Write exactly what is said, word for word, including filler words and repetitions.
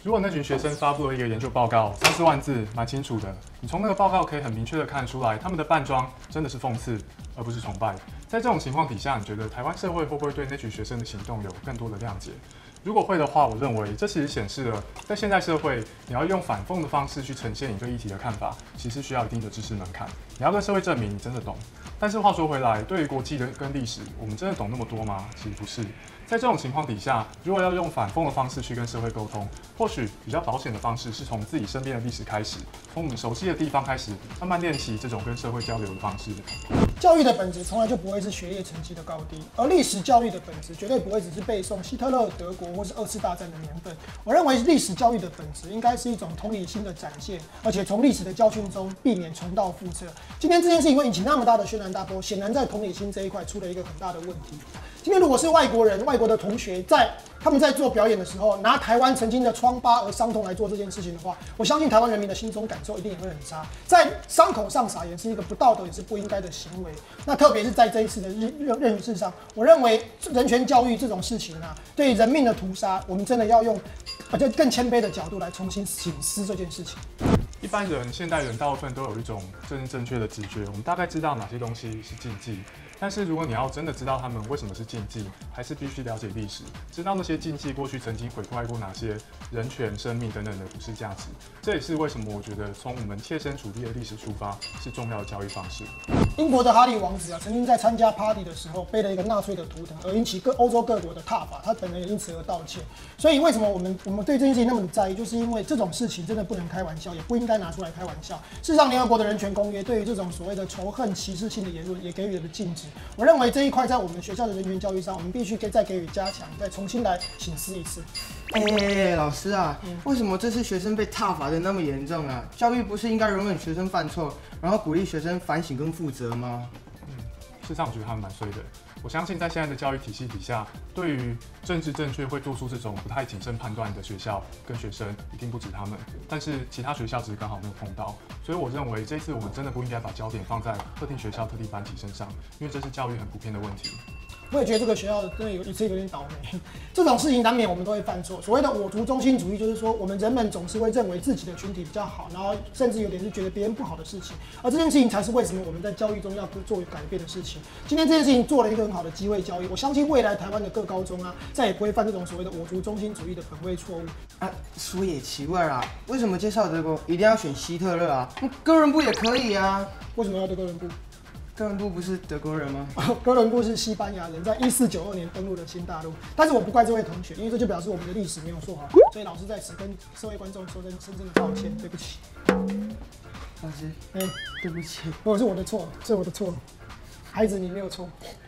如果那群学生发布了一个研究报告，三四万字，蛮清楚的。你从那个报告可以很明确的看出来，他们的扮装真的是讽刺，而不是崇拜。在这种情况底下，你觉得台湾社会会不会对那群学生的行动有更多的谅解？如果会的话，我认为这其实显示了，在现代社会，你要用反讽的方式去呈现你对议题的看法，其实需要一定的知识门槛。你要跟社会证明你真的懂。但是话说回来，对于国际的跟历史，我们真的懂那么多吗？其实不是。在这种情况底下，如果要用反讽的方式去跟社会沟通，或许比较保险的方式是从自己身边的历史开始，从我们熟悉的地方开始，慢慢练习这种跟社会交流的方式。 教育的本质从来就不会是学业成绩的高低，而历史教育的本质绝对不会只是背诵希特勒、德国或是二次大战的年份。我认为历史教育的本质应该是一种同理心的展现，而且从历史的教训中避免重蹈覆辙。今天这件事情会引起那么大的轩然大波，显然在同理心这一块出了一个很大的问题。今天如果是外国人、外国的同学在他们在做表演的时候，拿台湾曾经的疮疤而伤痛来做这件事情的话，我相信台湾人民的心中感受一定也会很差。在伤口上撒盐是一个不道德也是不应该的行为。那特别是在这一次的任任事上，我认为人权教育这种事情啊，对人命的屠杀，我们真的要用而且更谦卑的角度来重新省思这件事情。 一般人、现代人大部分都有一种政治正确的直觉，我们大概知道哪些东西是禁忌。但是如果你要真的知道他们为什么是禁忌，还是必须了解历史，知道那些禁忌过去曾经毁坏过哪些人权、生命等等的普世价值。这也是为什么我觉得从我们切身处地的历史出发是重要的教育方式。 英国的哈利王子啊，曾经在参加 party 的时候背了一个纳粹的图腾，而引起各欧洲各国的挞伐，他本人也因此而道歉。所以为什么我们我们对这件事情那么在意，就是因为这种事情真的不能开玩笑，也不应该拿出来开玩笑。事实上，联合国的人权公约对于这种所谓的仇恨、歧视性的言论也给予了禁止。我认为这一块在我们学校的人权教育上，我们必须再给予加强，再重新来省思一次。 哎、欸，老师啊，嗯、为什么这次学生被挞伐的那么严重啊？教育不是应该容忍学生犯错，然后鼓励学生反省跟负责吗？ 嗯，事实上我觉得他们蛮衰的。我相信在现在的教育体系底下，对于政治正确会做出这种不太谨慎判断的学校跟学生，一定不止他们。但是其他学校只是刚好没有碰到，所以我认为这次我们真的不应该把焦点放在特定学校、特定班级身上，因为这是教育很普遍的问题。 我也觉得这个学校真的有一次有点倒霉，这种事情难免我们都会犯错。所谓的我族中心主义，就是说我们人们总是会认为自己的群体比较好，然后甚至有点是觉得别人不好的事情，而这件事情才是为什么我们在教育中要做改变的事情。今天这件事情做了一个很好的机会教育，我相信未来台湾的各高中啊，再也不会犯这种所谓的我族中心主义的本位错误啊。说也奇怪啦，为什么介绍德国一定要选希特勒啊？哥伦布也可以啊？ 为什么要对哥伦布？ 哥伦布不是德国人吗？ 哥伦布是西班牙人，在一四九二年登陆了新大陆。但是我不怪这位同学，因为这就表示我们的历史没有做好。所以老师在此跟社会观众说声深深的抱歉，对不起。 老师， 哎、欸， 对不起， 不是我的错，是我的错。孩子，你没有错。